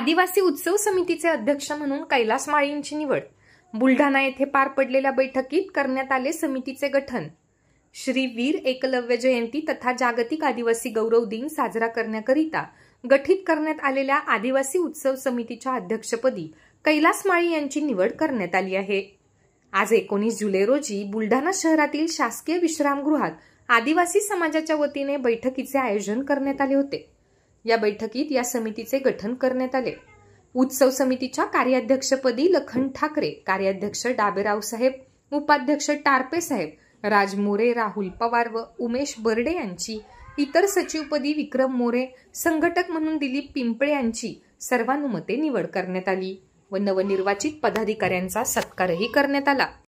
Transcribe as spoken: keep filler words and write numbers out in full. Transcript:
आदिवासी उत्सव समितीचे अध्यक्ष म्हणून कैलास माळींची निवड। बुलढाणा येथे पार पडलेल्या बैठकीत करण्यात आले समितीचे गठन। श्री वीर एकलव्य जयंती तथा जागतिक आदिवासी गौरव दिन साजरा करण्याकरिता गठीत करण्यात आलेल्या आदिवासी उत्सव समितीच्या अध्यक्षपदी कैलास माळी यांची निवड करण्यात आली आहे। आज एकोणीस जुलै रोजी बुलढाणा शहरातील शासकीय विश्रामगृहात आदिवासी समाजाच्या वतीने बैठकीचे आयोजन करण्यात आले होते। या बैठकीत या समितीचे गठन करण्यात आले। उत्सव समितीच्या कार्याध्यक्षपदी लखन ठाकरे, कार्याध्यक्ष डाबेराव साहेब, उपाध्यक्ष टारपे साहेब, राज मोरे, राहुल पवार व उमेश बर्डे यांची, इतर सचिवपदी विक्रम मोरे, संघटक म्हणून दिलीप पिंपळे यांची सर्वानुमते निवड करण्यात आली व नवनिर्वाचित पदाधिकाऱ्यांचा सत्कारही करण्यात आला।